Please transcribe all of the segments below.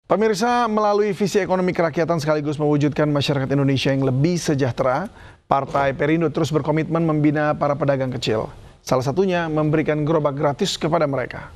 Pemirsa, melalui visi ekonomi kerakyatan sekaligus mewujudkan masyarakat Indonesia yang lebih sejahtera, Partai Perindo terus berkomitmen membina para pedagang kecil. Salah satunya memberikan gerobak gratis kepada mereka.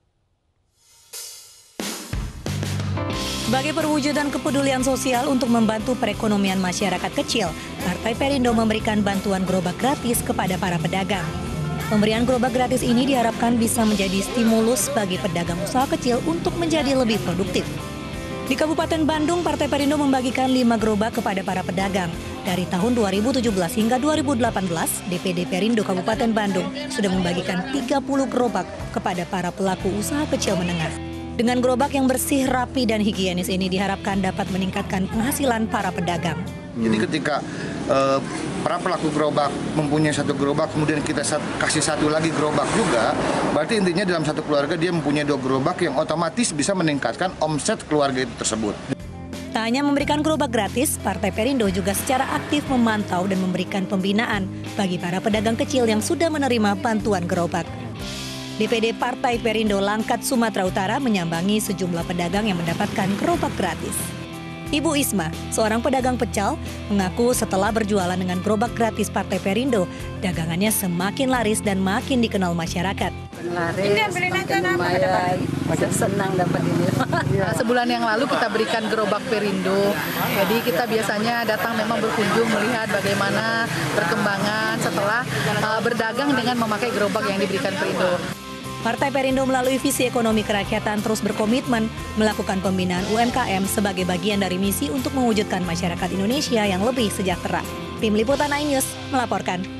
Sebagai perwujudan kepedulian sosial untuk membantu perekonomian masyarakat kecil, Partai Perindo memberikan bantuan gerobak gratis kepada para pedagang. Pemberian gerobak gratis ini diharapkan bisa menjadi stimulus bagi pedagang usaha kecil untuk menjadi lebih produktif. Di Kabupaten Bandung, Partai Perindo membagikan 5 gerobak kepada para pedagang. Dari tahun 2017 hingga 2018, DPD Perindo Kabupaten Bandung sudah membagikan 30 gerobak kepada para pelaku usaha kecil menengah. Dengan gerobak yang bersih, rapi, dan higienis ini diharapkan dapat meningkatkan penghasilan para pedagang. Jadi ketika para pelaku gerobak mempunyai satu gerobak, kemudian kita kasih satu lagi gerobak juga, berarti intinya dalam satu keluarga dia mempunyai 2 gerobak yang otomatis bisa meningkatkan omset keluarga itu tersebut. Tak hanya memberikan gerobak gratis, Partai Perindo juga secara aktif memantau dan memberikan pembinaan bagi para pedagang kecil yang sudah menerima bantuan gerobak. DPD Partai Perindo Langkat Sumatera Utara menyambangi sejumlah pedagang yang mendapatkan gerobak gratis. Ibu Isma, seorang pedagang pecel, mengaku setelah berjualan dengan gerobak gratis Partai Perindo, dagangannya semakin laris dan makin dikenal masyarakat. Laris, lumayan, senang dapat ini. Sebulan yang lalu kita berikan gerobak Perindo, jadi kita biasanya datang memang berkunjung melihat bagaimana perkembangan setelah berdagang dengan memakai gerobak yang diberikan Perindo. Partai Perindo melalui visi ekonomi kerakyatan terus berkomitmen melakukan pembinaan UMKM sebagai bagian dari misi untuk mewujudkan masyarakat Indonesia yang lebih sejahtera. Tim Liputan iNews melaporkan.